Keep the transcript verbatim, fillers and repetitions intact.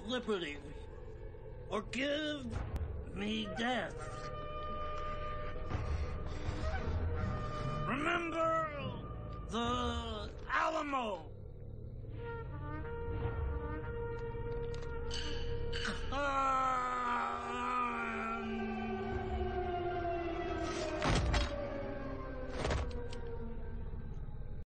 liberty, or give me death. Remember the Alamo. Come.